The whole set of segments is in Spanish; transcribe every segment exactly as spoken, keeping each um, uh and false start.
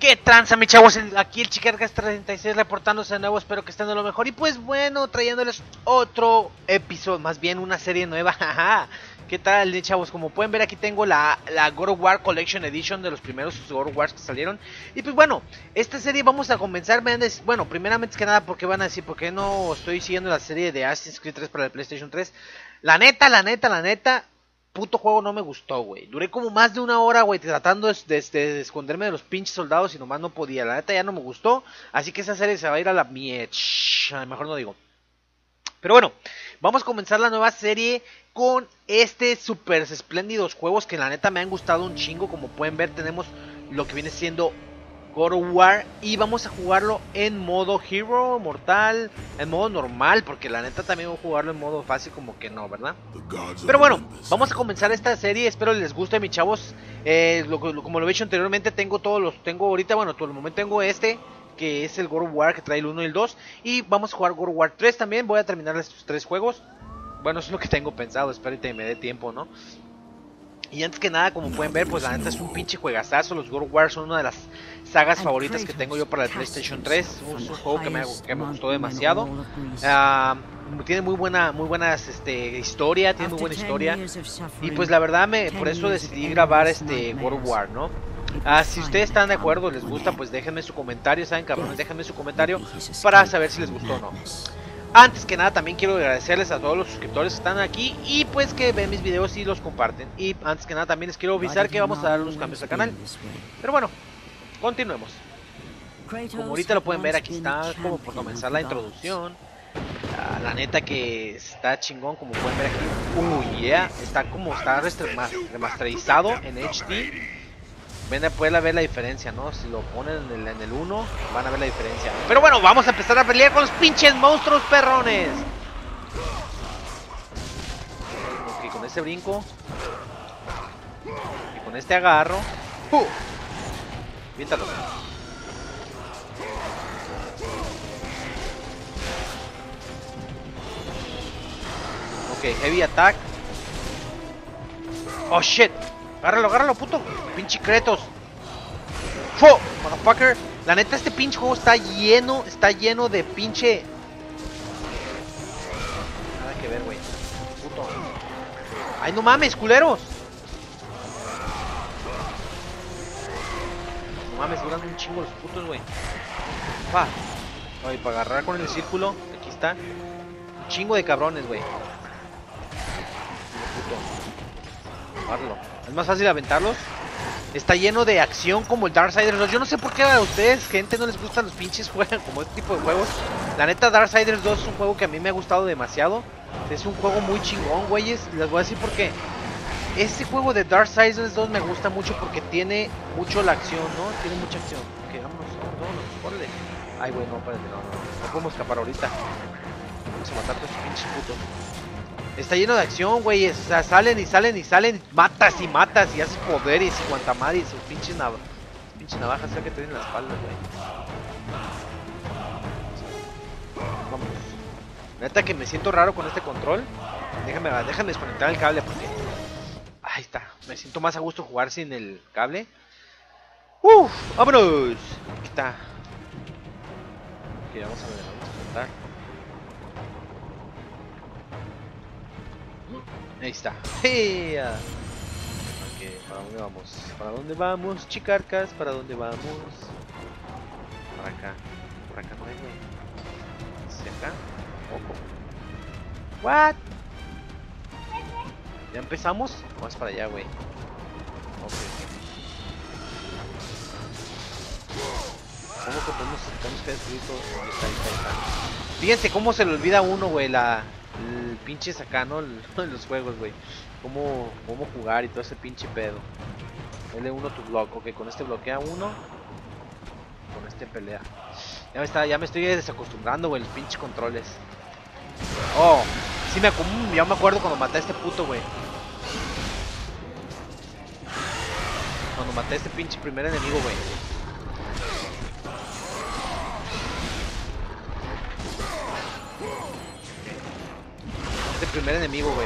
¿Qué tranza, mis chavos? Aquí el Chicarcas treinta y seis reportándose de nuevo, espero que estén de lo mejor. Y pues bueno, trayéndoles otro episodio, más bien una serie nueva. ¿Qué tal, chavos? Como pueden ver, aquí tengo la, la God of War Collection Edition de los primeros God of Wars que salieron. Y pues bueno, esta serie vamos a comenzar. Bueno, primeramente que nada, porque van a decir, ¿por qué no estoy siguiendo la serie de Assassin's Creed tres para el PlayStation tres? La neta, la neta, la neta, puto juego no me gustó, güey. Duré como más de una hora, güey, tratando de, de, de esconderme de los pinches soldados y nomás no podía. La neta ya no me gustó, así que esa serie se va a ir a la miech. Mejor no digo. Pero bueno, vamos a comenzar la nueva serie con este super espléndidos juegos que la neta me han gustado un chingo. Como pueden ver, tenemos lo que viene siendo God of War y vamos a jugarlo en modo Hero, Mortal, en modo normal, porque la neta también voy a jugarlo en modo fácil, como que no, ¿verdad? Pero bueno, vamos a comenzar esta serie, espero les guste, mis chavos. eh, lo, lo, Como lo he dicho anteriormente, tengo todos los, tengo ahorita, bueno, todo el momento tengo este, que es el God of War, que trae el uno y el dos, y vamos a jugar God of War tres también. Voy a terminar estos tres juegos, bueno, eso es lo que tengo pensado, espero que me dé tiempo, ¿no? Y antes que nada, como pueden ver, pues la neta es un pinche juegazazo. Los God of War son una de las sagas favoritas que tengo yo para el PlayStation tres. Es un juego que me, que me gustó demasiado. Uh, tiene muy buena, muy buenas este, historia, tiene muy buena historia. Y pues la verdad, me, por eso decidí grabar este God of War, ¿no? Uh, si ustedes están de acuerdo, les gusta, pues déjenme su comentario, ¿saben, cabrones? Déjenme su comentario para saber si les gustó o no. Antes que nada, también quiero agradecerles a todos los suscriptores que están aquí y pues que ven mis videos y los comparten. Y antes que nada también les quiero avisar que vamos a dar unos cambios al canal. Pero bueno, continuemos. Como ahorita lo pueden ver, aquí está como por comenzar la introducción. Ah, la neta que está chingón, como pueden ver aquí. Uy, yeah, está como está remasterizado en H D. Ven a poder ver la diferencia, ¿no? Si lo ponen en el, en el uno, van a ver la diferencia. Pero bueno, vamos a empezar a pelear con los pinches monstruos perrones. Ok, con este brinco. Y con este agarro. ¡Uh! Viéntalo. Ok, heavy attack. Oh shit. Agárralo, agárralo, puto. Pinche Kratos. ¡Fo! Motherfucker. La neta, este pinche juego está lleno, está lleno de pinche. Nada que ver, güey. Puto. Ay, no mames, culeros. No mames, duran un chingo los putos, güey. Pa. Ay, para agarrar con el círculo. Aquí está. Un chingo de cabrones, güey. Puto. Agárralo. Es más fácil aventarlos. Está lleno de acción como el Darksiders dos. Yo no sé por qué a ustedes, gente, no les gustan los pinches juegos como este tipo de juegos. La neta, Darksiders dos es un juego que a mí me ha gustado demasiado. Es un juego muy chingón, güeyes. Les voy a decir por qué. Este juego de Darksiders dos me gusta mucho porque tiene mucho la acción, ¿no? Tiene mucha acción. Ok, vámonos, vámonos, órale. Ay, güey, no, espérate, no, no. No podemos escapar ahorita. Vamos a matar a estos pinches putos. Está lleno de acción, güey. O sea, salen y salen y salen. Matas y matas y haces poderes y cuantamar y sus pinches nav pinche navajas que te en la espalda, güey. Vamos. Neta que me siento raro con este control. Déjame, déjame desconectar el cable porque. Ahí está. Me siento más a gusto jugar sin el cable. ¡Uf! ¡Vámonos! Aquí está. Ok, vamos a ver, vamos a contar. Ahí está. ¡Hey! Ok, ¿para dónde vamos? ¿Para dónde vamos, chicarcas? ¿Para dónde vamos? Para acá. Por acá no hay, güey. ¿Hacia acá? Ojo. ¿What? ¿Ya empezamos? Vamos para allá, güey. Ok. ¿Cómo que podemos, tenemos que destruir todo? Ahí está, ahí está, ahí está. Fíjense cómo se le olvida a uno, güey, la... el pinche acá, ¿no? Los juegos, güey. Cómo, cómo jugar y todo ese pinche pedo. L uno tu block. Ok, con este bloquea uno. Con este pelea. Ya me, está, ya me estoy desacostumbrando, güey, los pinches controles. Oh, sí me acum ya me acuerdo cuando maté a este puto, güey. Cuando maté a este pinche primer enemigo, güey. Primer enemigo, güey.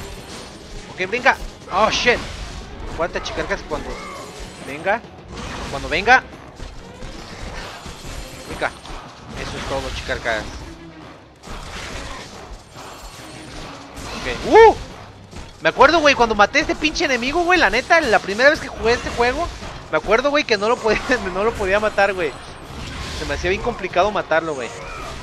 Ok, brinca. Oh, shit. Aguanta, chicarcas, cuando venga. Cuando venga. Venga. Eso es todo, chicarcas. Ok. ¡Uh! Me acuerdo, güey, cuando maté a este pinche enemigo, güey. La neta, la primera vez que jugué este juego, me acuerdo, güey, que no lo podía, no lo podía matar, güey. Se me hacía bien complicado matarlo, güey.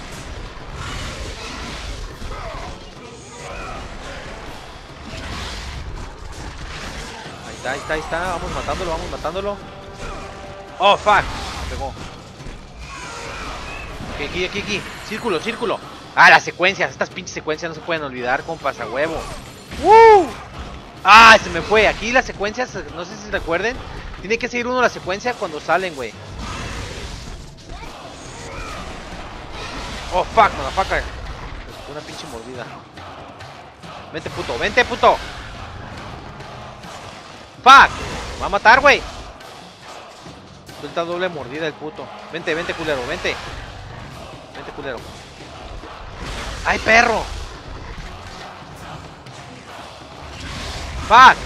Ahí está, ahí está, ahí está. Vamos matándolo, vamos matándolo. Oh, fuck. Me pegó. Ok, aquí, aquí, aquí. Círculo, círculo. Ah, las secuencias. Estas pinches secuencias no se pueden olvidar, compas, a huevo. ¡Uh! Ah, se me fue. Aquí las secuencias, no sé si recuerden. Tiene que seguir uno la secuencia cuando salen, güey. Oh, fuck, motherfucker. Una pinche mordida. Vente, puto, vente, puto. Fuck. Me va a matar, güey. Suelta doble mordida el puto. Vente, vente, culero, vente. Vente, culero. ¡Ay, perro! ¡Fuck!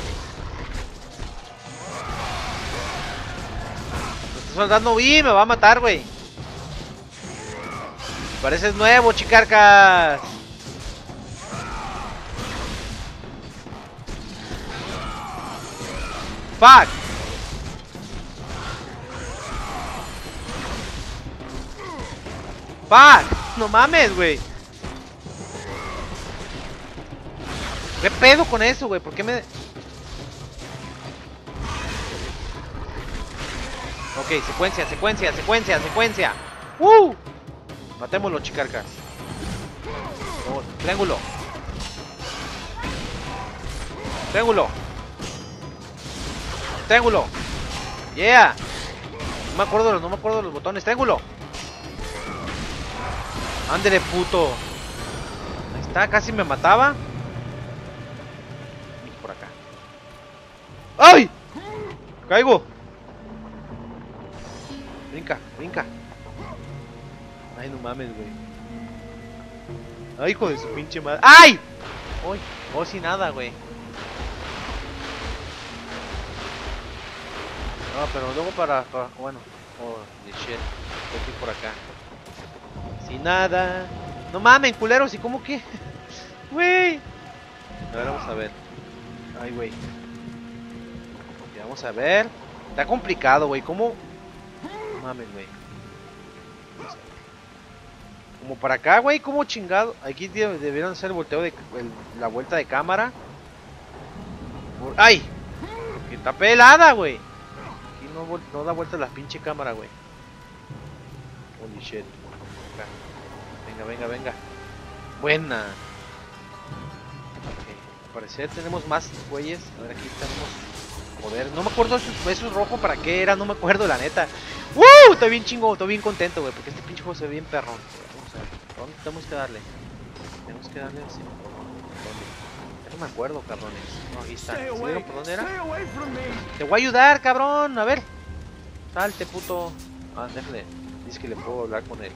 Me está soltando y me va a matar, güey. Pareces nuevo, chicarcas. ¡Fuck! ¡Fuck! No mames, güey. ¿Qué pedo con eso, güey? ¿Por qué me...? Ok, secuencia, secuencia, secuencia, secuencia. ¡Uh! Matémoslo, chicarcas. Oh, triángulo. Triángulo. Triángulo. Yeah. No me acuerdo de los, no me acuerdo de los botones. Triángulo. Ándele, puto. Ahí está, casi me mataba. Por acá. ¡Ay! Caigo. Brinca, brinca. Ay, no mames, güey. Ay, hijo de su pinche madre. ¡Ay! ¡Ay! Oh, sin nada, güey. No, pero luego para... para bueno. Oh, shit. Estoy por acá. Sin nada. No mames, culeros. ¿Y cómo que? Güey. A ver, vamos a ver. Ay, güey. Okay, vamos a ver. Está complicado, güey. ¿Cómo? No mames, güey. Como para acá, güey. ¿Cómo chingado? Aquí debieron hacer el volteo de... El, la vuelta de cámara. Por... ¡Ay! Que está pelada, güey. Aquí no, no da vuelta la pinche cámara, güey. Holy shit. Acá. Venga, venga, venga. Buena. Okay. Al parecer tenemos más güeyes. A ver, aquí tenemos... Joder, no me acuerdo eso, eso rojo para qué era, no me acuerdo, la neta. ¡Woo! Estoy bien chingo, estoy bien contento, güey, porque este pinche juego se ve bien perrón. Vamos a ver, ¿dónde tenemos que darle? Tenemos que darle así. ¿Dónde? Ya no me acuerdo, cabrones. No, aquí está. ¿Sí vieron por dónde era? Te voy a ayudar, cabrón. A ver. Salte, puto. Ah, déjale. Dice que le puedo hablar con él.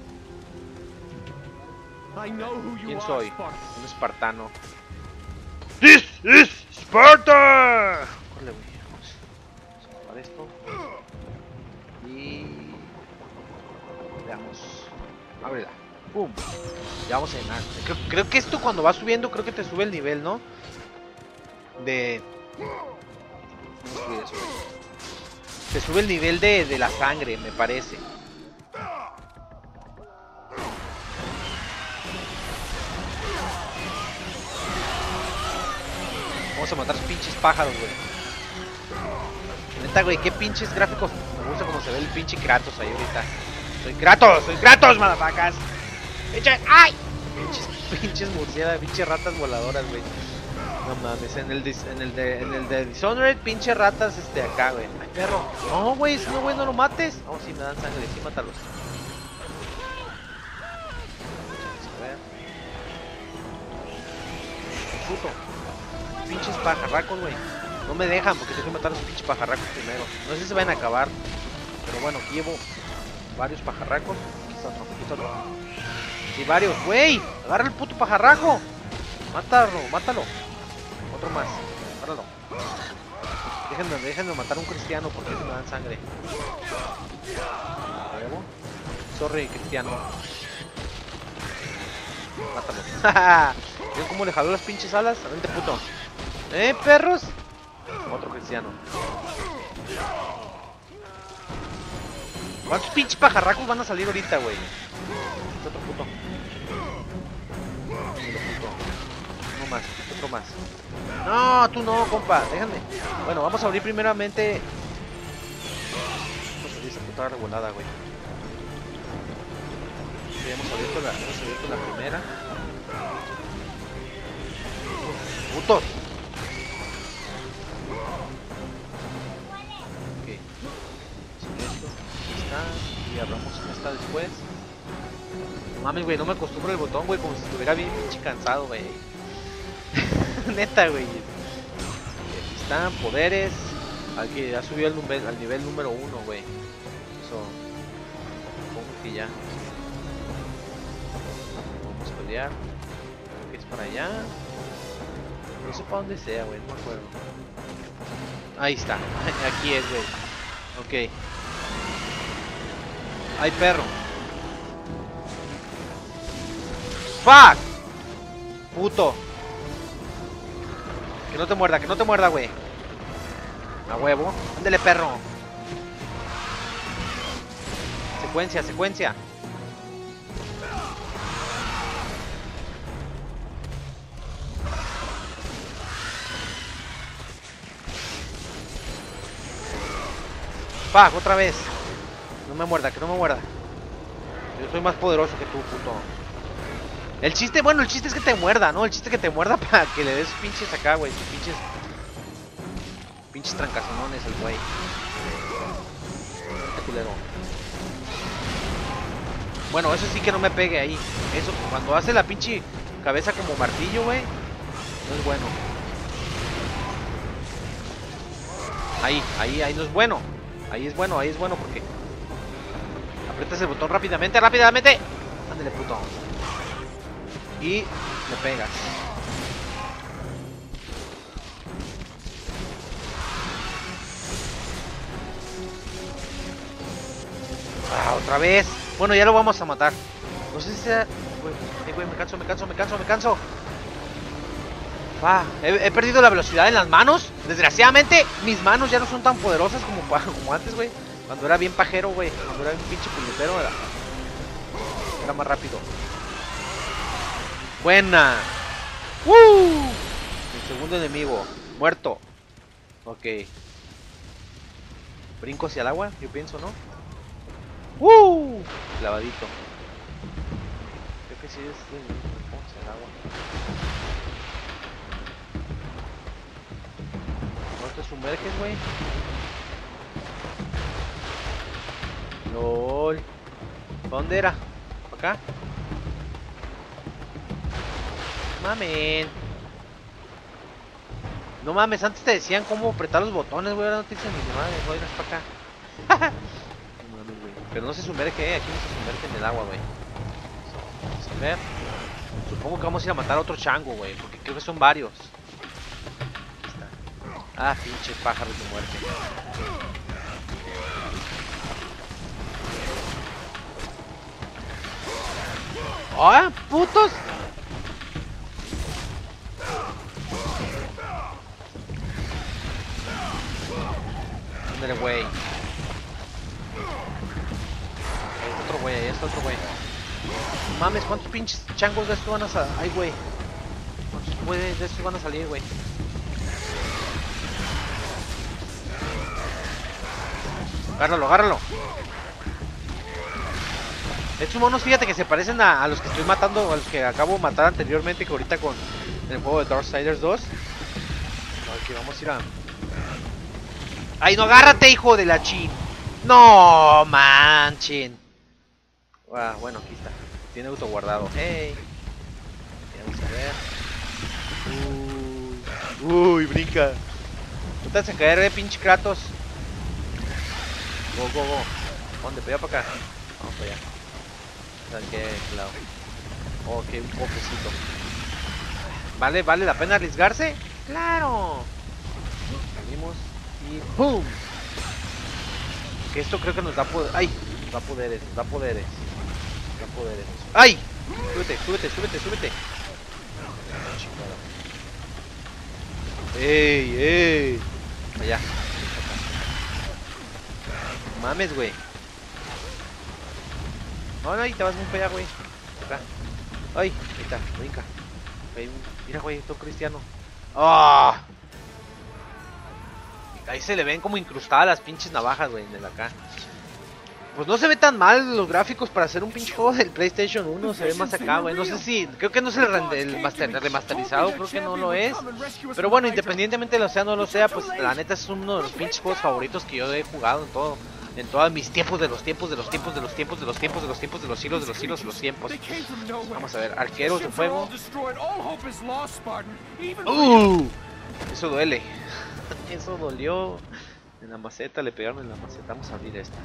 ¿Quién soy? Un espartano. This is Sparta. Córrele, güey. Vamos. Vamos a tomar esto. Y... veamos. Ábrela. Pum. Ya vamos a llenar. Creo, creo que esto cuando va subiendo, creo que te sube el nivel, ¿no? De... ¿Cómo subir eso, güey? Te sube el nivel de, de la sangre, me parece. Vamos a matar a esos pinches pájaros, güey. Neta, güey, qué pinches gráficos. Me gusta como se ve el pinche Kratos ahí ahorita. Soy Kratos, soy Kratos, madafacas. Pinches, ¡ay! Pinches, pinches murciélagos, pinches ratas voladoras, güey. No mames, en el, en el de, en el de Dishonored, pinches ratas, este, acá, güey. Ay, perro. No, güey, si no, güey, no lo mates. Oh, sí, me dan sangre, sí, mátalos. A ver. Puto. Pinches pajarracos, güey. No me dejan porque tengo que matar a esos pinches pajarracos primero. No sé si se van a acabar. Pero bueno, aquí llevo varios pajarracos. Aquí está otro, aquí está otro. Sí, varios, güey. Agarra el puto pajarraco. Mátalo, mátalo. Otro más. Agárralo. Déjenme, déjenme matar a un cristiano porque se me dan sangre. ¿Luego? Sorry, cristiano. Mátalo. ¿Ven cómo le jaló las pinches alas? Vente, puto. ¿Eh, perros? Otro cristiano. ¿Cuántos pinches pajarracos van a salir ahorita, güey? Este otro puto. Otro puto. Uno más, otro más. No, tú no, compa, déjame. Bueno, vamos a abrir primeramente. Vamos a abrir esa puta regulada, güey. Sí, hemos abierto la, hemos abierto la primera. ¡Putos! Ok. Aquí está. Y abramos esta después. No mames, güey, no me acostumbro el botón, güey, como si estuviera bien pinche cansado, güey. Neta, güey. Aquí están, poderes. Aquí ya subió el nivel, al nivel número uno, güey. Eso. Supongo que ya. Vamos a pelear. Creo que es para allá. No sé para dónde sea, güey, no me acuerdo. Ahí está. Aquí es, güey. Ok. ¡Ay, perro! ¡Fuck! Puto. Que no te muerda, que no te muerda, güey. A huevo. Ándale, perro. Secuencia, secuencia. Fuck, otra vez. No me muerda, que no me muerda. Yo soy más poderoso que tú, puto. El chiste, bueno, el chiste es que te muerda, ¿no? El chiste es que te muerda para que le des pinches acá, güey. Sus pinches... Pinches trancazonones el güey. Este culero. Bueno, eso sí que no me pegue ahí. Eso, cuando hace la pinche cabeza como martillo, güey. No es bueno. Ahí, ahí, ahí no es bueno. Ahí es bueno, ahí es bueno porque... Aprietas el botón rápidamente, rápidamente. Ándale, puto. Y le pegas. Ah, otra vez. Bueno, ya lo vamos a matar. No sé si sea... Güey, eh, güey, me canso, me canso, me canso, me canso. Ah, he, he perdido la velocidad en las manos. Desgraciadamente, mis manos ya no son tan poderosas como, como antes, güey. Cuando era bien pajero, güey. Cuando era un pinche puñetero, era, era más rápido. Buena. ¡Woo! El segundo enemigo. Muerto. Ok. Brinco hacia el agua, yo pienso, ¿no? ¡Woo! Clavadito. Creo que sí es el... ¿Cómo hacia el agua? ¿No te sumerges, güey? LOL. ¿Dónde era? ¿Para acá? Mamen. No mames, antes te decían cómo apretar los botones, güey. Ahora no te dicen ni madre, güey, no es para acá. No mames, güey. Pero no se sumerge, eh. Aquí no se sumerge en el agua, güey. Vamos a ver. Supongo que vamos a ir a matar a otro chango, güey. Porque creo que son varios. Aquí está. Ah, pinche pájaro de muerte. ¡Ah, putos! Ándale, güey. Ahí está otro güey, ahí está otro güey. Mames, ¿cuántos pinches changos de estos van a salir? Ay, güey. ¿Cuántos güeyes de estos van a salir, güey? Agárralo, agárralo. Estos monos, fíjate que se parecen a, a los que estoy matando, a los que acabo de matar anteriormente, que ahorita con el juego de Darksiders dos. Ok, vamos a ir a... ¡Ay, no, agárrate, hijo de la chin! ¡No, manchen! Ah, bueno, aquí está. Tiene auto guardado. ¡Hey! Vamos a ver. Uy, uy, brinca. No te vas a caer, eh, pinche Kratos. Go, go, go. ¿Dónde? ¿Para allá, para acá? Vamos para allá. ¿Qué lado? Ok, un pocecito. ¿Vale, vale la pena arriesgarse? ¡Claro! Salimos. Y ¡pum! Que esto creo que nos da poder. ¡Ay! Nos da poderes, nos da poderes. Nos da poderes. ¡Ay! Súbete, súbete, súbete, súbete. ¡Ey, ey! Allá. Mames, güey. No, no, ahí te vas muy para allá, güey. Acá. Ay, ahí está, brinca. Ahí, mira, güey, todo cristiano. ¡Ah! Oh. Ahí se le ven como incrustadas las pinches navajas, güey, de acá. Pues no se ve tan mal los gráficos para hacer un pinche juego del PlayStation uno. Se ve más acá, güey. No sé si... Creo que no es el, el, master, el remasterizado. Creo que no lo es. Pero bueno, independientemente de lo sea o no lo sea, pues la neta es uno de los pinches juegos favoritos que yo he jugado en todo. En todos mis tiempos de los tiempos de los tiempos de los tiempos de los tiempos de los tiempos de los siglos de los siglos de los tiempos. Vamos a ver, arqueros de fuego. Uh, eso duele. Eso dolió. En la maceta, le pegaron en la maceta. Vamos a abrir esta.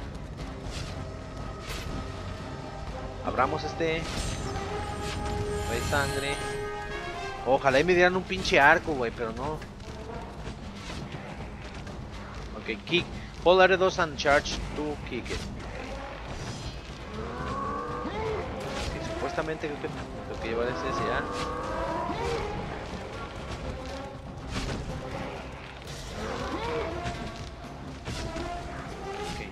Abramos este. No hay sangre. Ojalá y me dieran un pinche arco, güey, pero no. Ok, kick. Hold R dos and charge to kick it. Okay, supuestamente creo que lo que llevar es ese ya. Okay.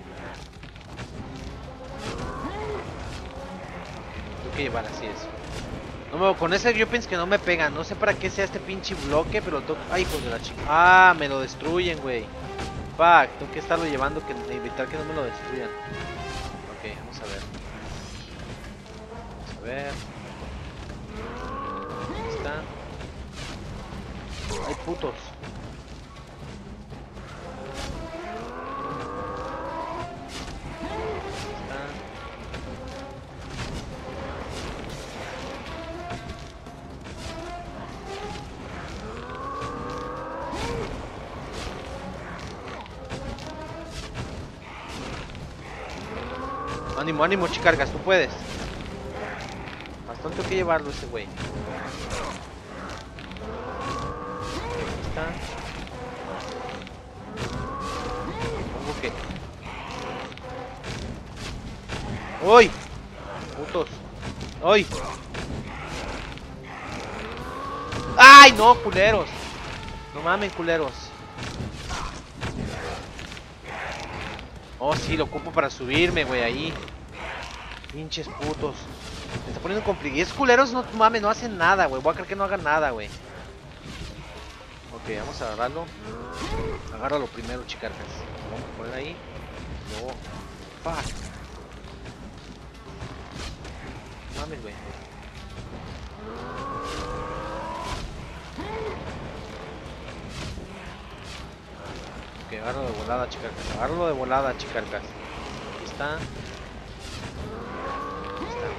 Tengo que llevar así eso. No me, con ese yo pienso que no me pegan. No sé para qué sea este pinche bloque, pero tengo... Ay, pues de la chica. Ah, me lo destruyen, güey. Fuck, tengo que estarlo llevando, que evitar que no me lo destruyan. Ok, vamos a ver. Vamos a ver. Ahí está. Hay putos. Ánimo, ánimo, chicargas, tú puedes. Bastante tengo que llevarlo ese güey. Ahí está. Supongo que... ¡Uy! Putos. ¡Uy! ¡Ay, no, culeros! No mames, culeros. Oh, sí, lo ocupo para subirme, güey, ahí. Pinches putos. Me está poniendo complicado. Y esos culeros, no mames, no hacen nada, güey. Voy a creer que no hagan nada, güey. Ok, vamos a agarrarlo. Agárralo primero, chicarcas. Vamos a poner ahí. Luego. Fuck. Mames, güey. Ok, agárralo de volada, chicarcas. Agárralo de volada, chicarcas. Aquí está. Aquí está.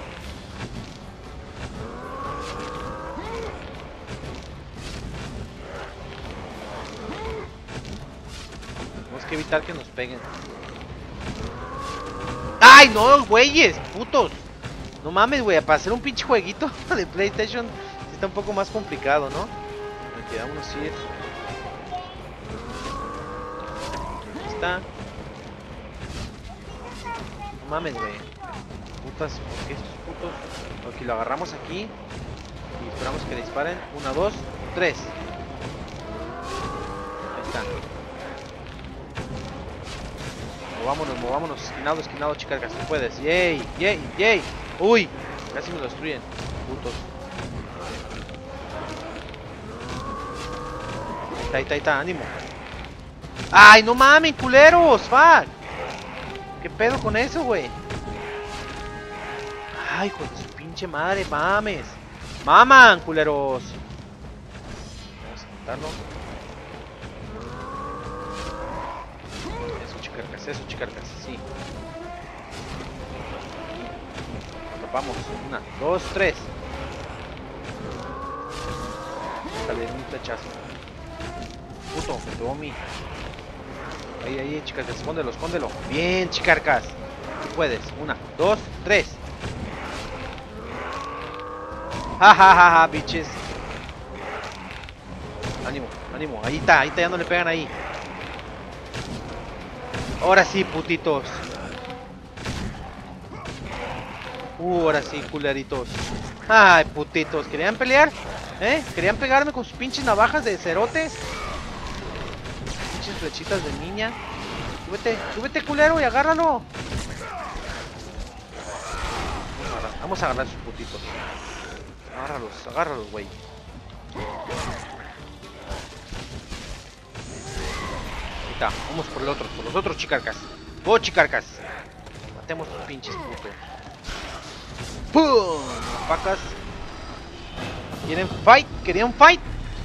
Tenemos que evitar que nos peguen. ¡Ay, no, güeyes! ¡Putos! No mames, güey. Para hacer un pinche jueguito de PlayStation sí está un poco más complicado, ¿no? Ok, vámonos a ir. Está. No mames, güey. Putas, ¿por qué estos putos? Ok, lo agarramos aquí y esperamos que disparen. Una, dos, tres. Ahí están. Movámonos, movámonos. Esquinado, esquinado, chicargas. Tú puedes. Yay, yay, yay. Uy, casi me lo destruyen. Putos. Ahí está, ahí está, ahí está. Ánimo. ¡Ay, no mames, culeros! ¡Fuck! ¿Qué pedo con eso, güey? ¡Ay, hijo de su pinche madre! ¡Mames! ¡Maman, culeros! Vamos a matarlo. Eso, chicarcas, eso, chicarcas, sí. Lo tapamos. Una, dos, tres. Dale, un flechazo. Puto, me pegó a mí. Ahí, ahí, chicas, escóndelo, escóndelo. Bien, chicarcas. Tú puedes. Una, dos, tres. Ja, ja, ja, ja, bitches. Ánimo, ánimo. Ahí está, ahí está, ya no le pegan ahí. Ahora sí, putitos. Uh, ahora sí, culeritos. Ay, putitos. ¿Querían pelear? ¿Eh? ¿Querían pegarme con sus pinches navajas de cerotes? Pinches flechitas de niña. Súbete, súbete, culero, y agárralo. Vamos a agarrar sus putitos. Agárralos, agárralos, güey. Ahí está, vamos por los otros, por los otros chicarcas. Oh, chicarcas. Matemos tus pinches putos. ¡Pum! Pacas. ¿Quieren fight? ¿Querían fight?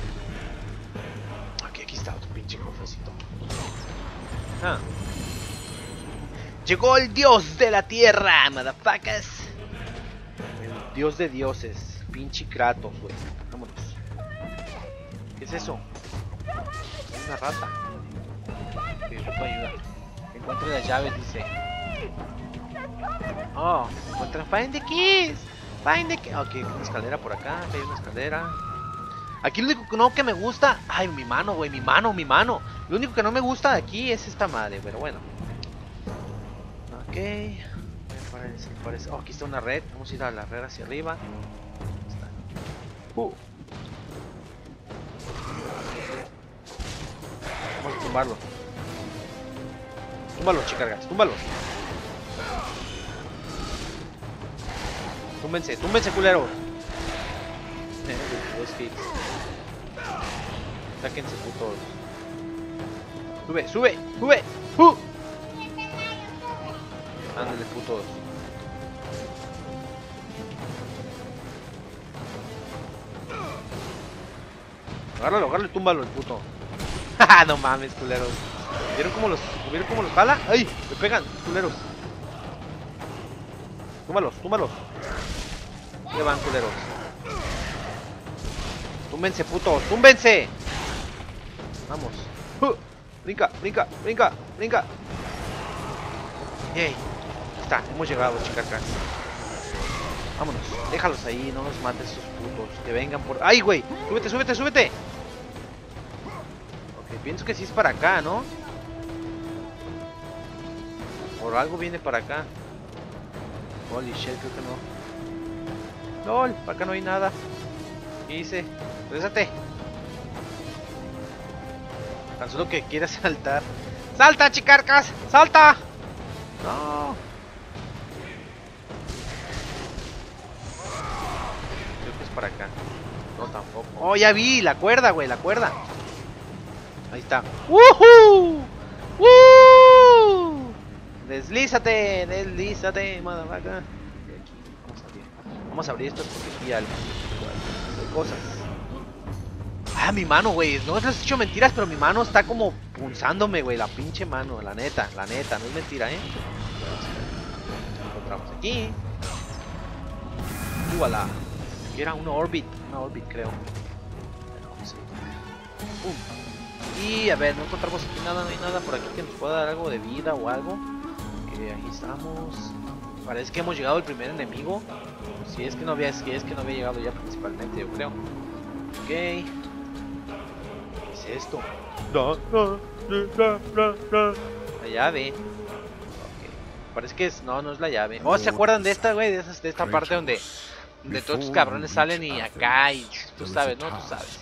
Aquí, aquí está otro pinche cofrecito. Ah. Llegó el dios de la tierra, motherfuckers. El dios de dioses. Pinche Kratos, güey. Vámonos. ¿Qué es eso? Es una rata. Que ocupa ayuda. Encuentre las llaves, dice. Oh, encuentran. Find the keys. Find the keys. Ok, una escalera por acá. Aquí hay una escalera. Aquí lo único que no que me gusta. Ay, mi mano, güey. Mi mano, mi mano. Lo único que no me gusta de aquí es esta madre. Pero bueno. Ok. Parece, parece. Oh, aquí está una red. Vamos a ir a la red hacia arriba. Uh. Vamos a tumbarlo. Túmbalo, chicargas. Túmbalo. Túmbense, túmbense, culero. Dos hits. Sáquense, putos. Sube, sube, sube. Uh. Ándale, putos. Agárralo, agárralo y túmbalo, el puto. Haha, no mames, culeros. ¿Vieron cómo los, ¿vieron cómo los jala? ¡Ay! Me pegan, culeros. Túmbalos, túmbalos. ¿Qué van, culeros? Túmbense, putos, túmbense. Vamos. Uh, brinca, brinca, brinca, brinca. Yay. Está, hemos llegado, chicarcas. Vámonos, déjalos ahí, no nos mates esos putos. Que vengan por... ¡Ay, güey! ¡Súbete, súbete, súbete! Ok, pienso que sí es para acá, ¿no? Por algo viene para acá. Holy shit, creo que no. LOL, para acá no hay nada. ¿Qué hice? Regrésate. Tan solo que quieras saltar. ¡Salta, chicarcas! ¡Salta! No. Creo que es para acá. No, tampoco. Oh, ya vi, la cuerda, güey, la cuerda. Ahí está. ¡Woohoo! ¡Woo! Deslízate, deslízate, motherfucker. Vamos a abrir. Vamos a abrir esto porque aquí hay, hay cosas. Ah, mi mano, güey. No les he dicho mentiras, pero mi mano está como punzándome, güey. La pinche mano, la neta, la neta. No es mentira, ¿eh? Encontramos aquí. Iguala. Aquí era una orbit. Una orbit, creo. Pum. Y a ver, no encontramos aquí nada, no hay nada por aquí que nos pueda dar algo de vida o algo. Ok, ahí estamos. Parece que hemos llegado al primer enemigo. Si es que no había, si es que no había llegado ya principalmente, yo creo. Ok. ¿Qué es esto? La llave. Okay. Parece que es. No, no es la llave. Oh, ¿se acuerdan de esta, güey? De, de esta parte donde. Donde todos estos cabrones salen y acá y. Tú sabes, ¿no? Tú sabes.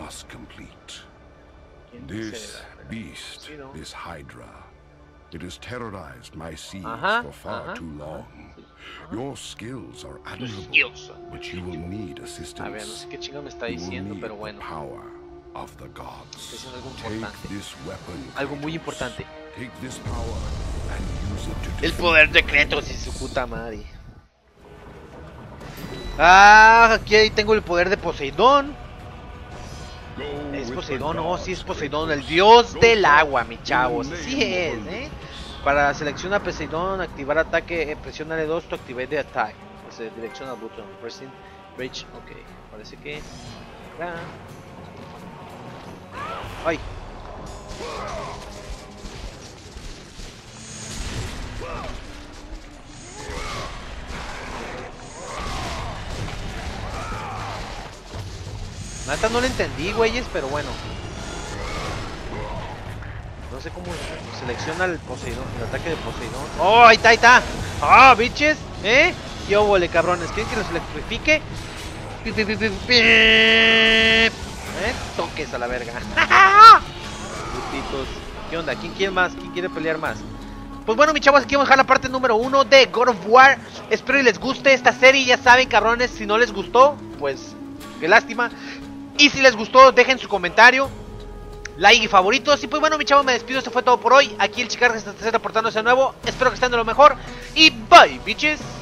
This beast, this Hydra, it has terrorized my seas uh-huh, for far uh-huh, too long. uh-huh. Your skills are admirable, skills. but you will need assistance. A ver, no sé qué chingo me está diciendo, pero bueno. Power of the gods. Es algo importante. Take this weapon, algo muy importante. Take this power and use it to El poder de Kratos y su puta madre. Ah, aquí tengo el poder de Poseidón. Es Poseidón, no, oh, sí es Poseidón, el dios del agua, mi chavos. Así es, eh. Para seleccionar Poseidón, activar ataque, eh, presiona L dos to activate the attack. O sea, dirección al botón, pressing bridge. Ok, parece que. Ah. Ay. Neta no lo entendí, güeyes, pero bueno. No sé cómo selecciona el Poseidón, el ataque de Poseidón. ¡Oh, ahí está, ahí está! ¡Ah, oh, bitches! ¿Eh? ¡Qué óvole, cabrones! ¿Quieren que los electrifique? ¡Pi, pi, pi, pi, pi! ¿Eh? Toques a la verga. Putitos. ¿Qué onda? ¿Quién quiere más? ¿Quién quiere pelear más? Pues bueno, mis chavos, aquí vamos a dejar la parte número uno de God of War. Espero y les guste esta serie. Ya saben, cabrones, si no les gustó, pues qué lástima. Y si les gustó, dejen su comentario, like y favoritos. Y pues bueno, mis chavos, me despido. Esto fue todo por hoy. Aquí el Chicargas está reportándose de nuevo. Espero que estén de lo mejor. Y bye, bitches.